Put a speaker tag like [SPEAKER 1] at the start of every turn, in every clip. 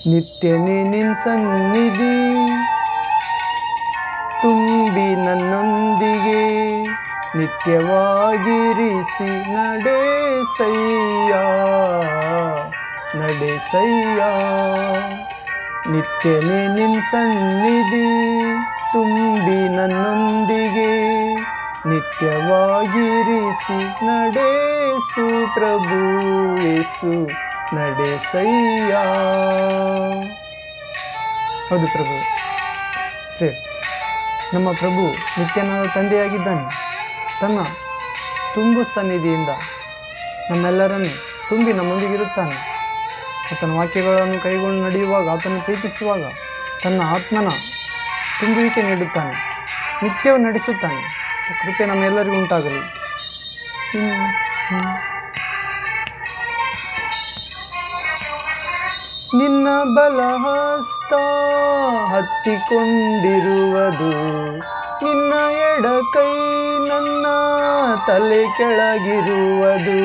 [SPEAKER 1] ನಿತ್ಯನೇ ನಿನ್ ಸನ್ನಿಧಿ ತುಂಬಿ ನನ್ನೊಂದಿಗೆ ನಿತ್ಯವಾಗಿರಿಸಿ ನಡೆಸಯ್ಯ ನಡೆಸಯ್ಯ. ನಿತ್ಯನೇ ನಿನ್ ಸನ್ನಿಧಿ ತುಂಬಿ ನನ್ನೊಂದಿಗೆ ನಿತ್ಯವಾಗಿರಿಸಿ ನಡೆಸು ಪ್ರಭು ಯೇಸು ನಡೆಸಯ್ಯ. ಹೌದು ಪ್ರಭು, ನಮ್ಮ ಪ್ರಭು ನಿತ್ಯನಾದ ತಂದೆಯಾಗಿದ್ದಾನೆ. ತನ್ನ ತುಂಬು ಸನ್ನಿಧಿಯಿಂದ ನಮ್ಮೆಲ್ಲರನ್ನು ತುಂಬಿ ನಮ್ಮೊಂದಿಗಿರುತ್ತಾನೆ. ಆತನ ವಾಕ್ಯಗಳನ್ನು ಕೈಗೊಂಡು ನಡೆಯುವಾಗ, ಆತನ ಪ್ರೀತಿಸುವಾಗ ತನ್ನ ಆತ್ಮನ ತುಂಬುವಿಕೆ ನೀಡುತ್ತಾನೆ, ನಿತ್ಯವೂ ನಡೆಸುತ್ತಾನೆ. ಕೃಪೆ ನಮ್ಮೆಲ್ಲರಿಗೂ ಉಂಟಾಗಲಿ. ನಿನ್ನ ಬಲಹಸ್ತ ಹತ್ತಿಕೊಂಡಿರುವುದು, ನಿನ್ನ ಎಡಕೈ ನನ್ನ ತಲೆ ಕೆಳಗಿರುವುದು.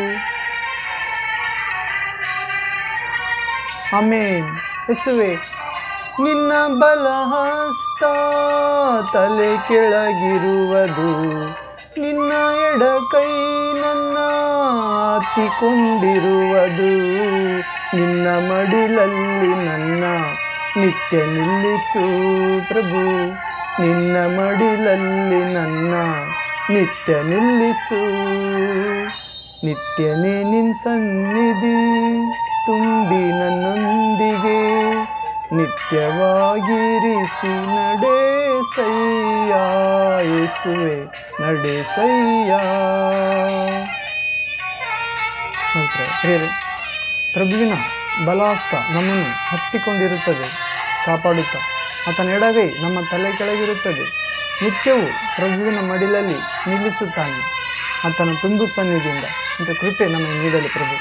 [SPEAKER 1] ಆಮೆನ್. ಯೇಸುವೆ, ನಿನ್ನ ಬಲಹಸ್ತ ತಲೆ ಕೆಳಗಿರುವುದು, ನಿನ್ನ ಎಡಕೈ ನನ್ನ ಹತ್ತಿಕೊಂಡಿರುವುದು. ನಿನ್ನ ಮಡಿಲಲ್ಲಿ ನನ್ನ ನಿತ್ಯ ನಿಲ್ಲಿಸು ಪ್ರಭು, ನಿನ್ನ ಮಡಿಲಲ್ಲಿ ನನ್ನ ನಿತ್ಯ ನಿಲ್ಲಿಸು. ನಿತ್ಯನೇ ನಿನ್ ಸನ್ನಿಧಿ ತುಂಬಿ ನನ್ನೊಂದಿಗೆ ನಿತ್ಯವಾಗಿರಿಸಿ ನಡೆಸಯ್ಯ ಯೇಸುವೆ ನಡೆಸಯ್ಯ. ಪ್ರಿಯರೇ, ಪ್ರಭುವಿನ ಬಲಹಸ್ತ ನಮ್ಮನ್ನು ಹತ್ತಿಕೊಂಡಿರುತ್ತದೆ, ಕಾಪಾಡುತ್ತಾ. ಆತನ ಎಡಗೈ ನಮ್ಮ ತಲೆ ಕೆಳಗಿರುತ್ತದೆ. ನಿತ್ಯವೂ ಪ್ರಭುವಿನ ಮಡಿಲಲ್ಲಿ ನಿಲ್ಲಿಸುತ್ತಾನೆ ಆತನ ತುಂಬು ಸನ್ನಿಧಿಯಿಂದ. ಇಂಥ ಕೃಪೆ ನಮಗೆ ನೀಡಲಿ ಪ್ರಭು.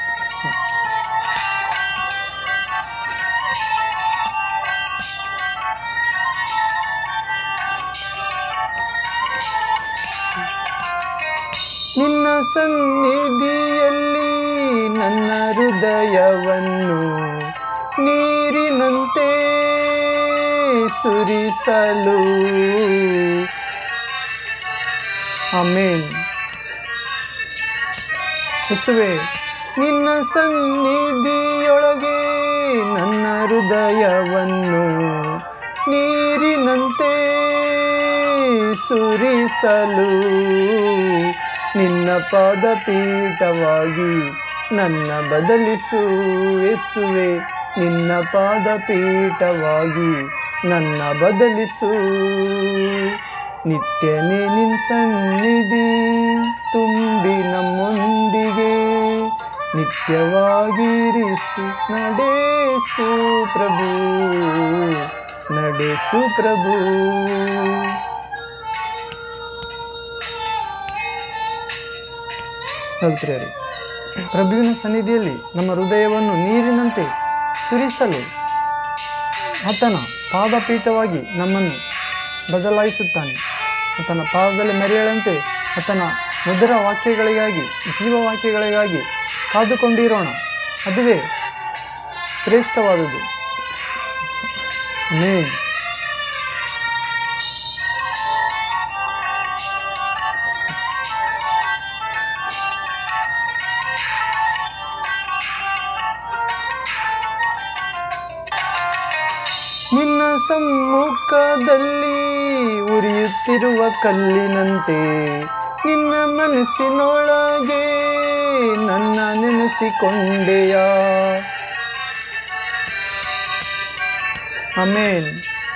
[SPEAKER 1] ನಿನ್ನ ಸನ್ನಿಧಿಯಲ್ಲಿ ನನ್ನ ಹೃದಯವನ್ನು ನೀರಿನಂತೆ ಸುರಿಸಲು. ಆಮೆನ್. ಯೇಸುವೆ, ನಿನ್ನ ಸನ್ನಿಧಿಯೊಳಗೆ ನನ್ನ ಹೃದಯವನ್ನು ನೀರಿನಂತೆ ಸುರಿಸಲು. ನಿನ್ನ ಪಾದಪೀಠವಾಗಿ ನನ್ನ ಬದಲಿಸು ಯೇಸುವೆ, ನಿನ್ನ ಪಾದಪೀಠವಾಗಿ ನನ್ನ ಬದಲಿಸು. ನಿತ್ಯನೇ ನಿನ್ ಸನ್ನಿಧಿ ತುಂಬಿ ನಮ್ಮೊಂದಿಗೆ ನಿತ್ಯವಾಗಿರಿಸಿ ನಡೆಸು ಪ್ರಭು ನಡೆಸು ಪ್ರಭು. ಪ್ರಿಯರೇ, ಪ್ರಭುವಿನ ಸನ್ನಿಧಿಯಲ್ಲಿ ನಮ್ಮ ಹೃದಯವನ್ನು ನೀರಿನಂತೆ ಸುರಿಸಲು ಆತನ ಪಾದಪೀಠವಾಗಿ ನಮ್ಮನ್ನು ಬದಲಾಯಿಸುತ್ತಾನೆ. ಆತನ ಪಾದದಲ್ಲಿ ಮರೆಯಳಂತೆ ಆತನ ಮಧುರ ವಾಕ್ಯಗಳಿಗಾಗಿ, ಜೀವವಾಕ್ಯಗಳಿಗಾಗಿ ಕಾದುಕೊಂಡಿರೋಣ. ಅದುವೇ ಶ್ರೇಷ್ಠವಾದುದು. ಆಮೆನ್. ನಿನ್ನ ಸಮ್ಮುಖದಲ್ಲಿ ಉರಿಯುತ್ತಿರುವ ಕಲ್ಲಿನಂತೆ ನಿನ್ನ ಮನಸ್ಸಿನೊಳಗೆ ನನ್ನ ನೆನೆಸಿಕೊಂಡೆಯ. ಆಮೆನ್.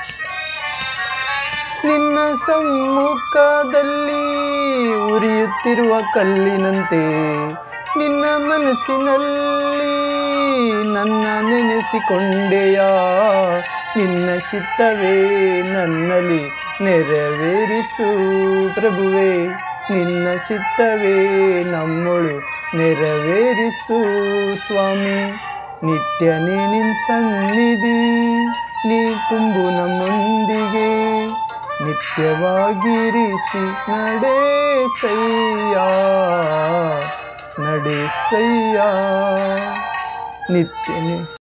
[SPEAKER 1] ನಿನ್ನ ಸಮ್ಮುಖದಲ್ಲಿ ಉರಿಯುತ್ತಿರುವ ಕಲ್ಲಿನಂತೆ ನಿನ್ನ ಮನಸ್ಸಿನಲ್ಲಿ ನನ್ನ ನೆನೆಸಿಕೊಂಡೆಯ. ನಿನ್ನ ಚಿತ್ತವೇ ನನ್ನಲ್ಲಿ ನೆರವೇರಿಸು ಪ್ರಭುವೇ, ನಿನ್ನ ಚಿತ್ತವೇ ನಮ್ಮೊಳು ನೆರವೇರಿಸು ಸ್ವಾಮಿ. ನಿತ್ಯನೇ ನಿನ್ ಸನ್ನಿಧಿ ನೀ ತುಂಬು ನಮ್ಮೊಂದಿಗೆ ನಿತ್ಯವಾಗಿರಿಸಿ ನಡೆಸಯ್ಯ ನಡೆಸಯ್ಯ. ನಿತ್ಯನೇ